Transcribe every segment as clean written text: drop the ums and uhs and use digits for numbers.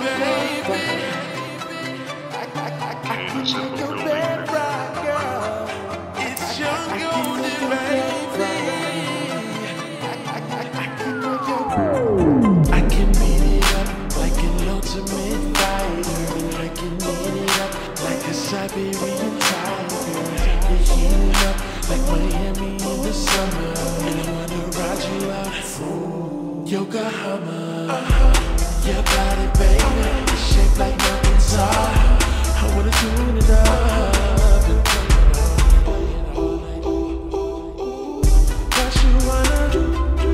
Siberian tiger, you're heating up like Miami in the summer, and I wanna ride you out, ooh, Yokohama. Your body, baby, it's shaped like mountains are. I wanna tune it up and play it all night. What you wanna do,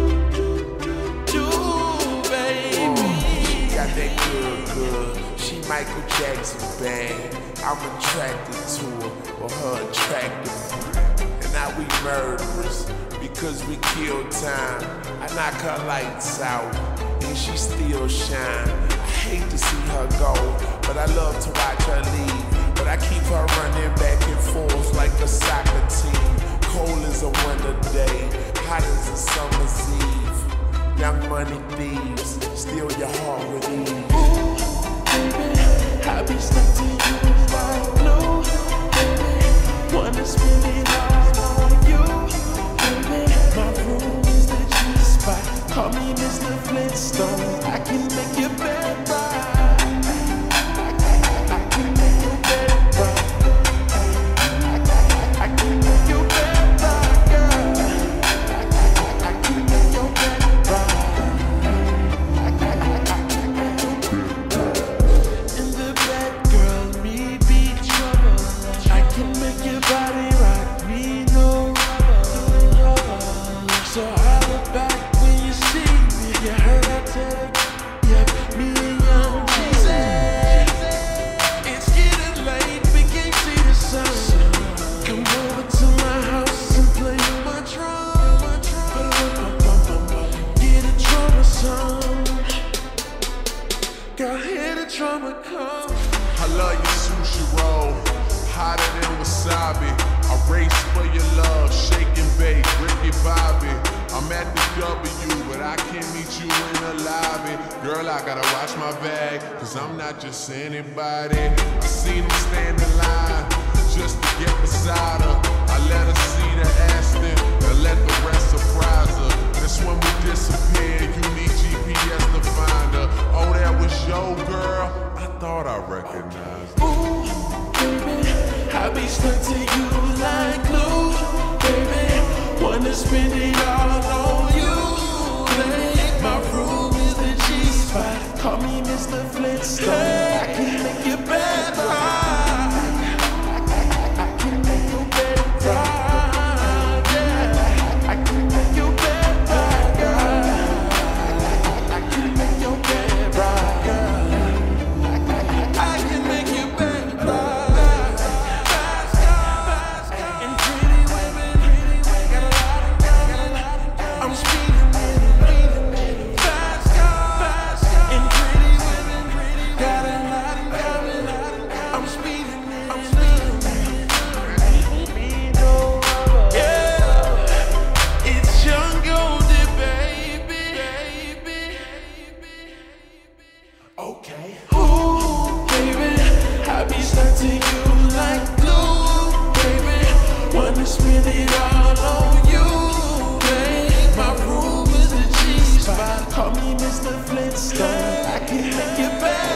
baby? She got that good. She Michael Jackson bad. I'm attracted to her for her attractive. And now we murderers because we kill time. I knock her lights out and she still shine. I hate to see her go, but I love to watch her leave. But I keep her running back and forth like a soccer team. Cold as a winter day, hot as a summer's eve. Young money thieves, steal your heart with ease. Ooh, baby, I be stuck to you like glue, baby. Wanna spend it all on you, baby. My room is the G-spot. Call me Mr. Flintstone. I can make your bed right. I can make your bed right. I can make your bed right, girl. I can make your bed right. In the bed, girl, me be trouble. I can make your body rock, me no rubber. So holler back when you see me. You heard I tell you, yep, me and Young Jesus. It's getting late, we can't see the sun. Come over to my house and play my drum. Get a drummer song. Girl, hear the drummer come. I love your sushi roll, hotter than wasabi. I race for your love, shake and bake, Ricky Bobby. I'm at the W, but I can't meet you in the lobby. Girl, I gotta watch my bag, cause I'm not just anybody. I seen him stand in line, just to get beside her. I let her see the Aston, and let the rest surprise her. That's when we disappear, you need GPS to find her. Oh, that was your girl? I thought I recognized her. Ooh, baby, I be stuck to you like glue, baby. Wanna spend it all on you, baby. My room is the G-spot. Call me Mr. Flintstone. I can make your bed right. I can make your bed right, yeah. I can make your bed right, girl. I can make your bed right, girl. I can make your bed right. And pretty women, got a lot. I'm speeding fast. And pretty women, got a lot coming. I'm speeding. Yeah, it's Young Goldie, baby. Okay. Ooh, baby, I be stuck to you like glue, baby. Wanna spend it all on you, baby. My room is a G-spot. Call me Mr. Flintstone. I can make your bed.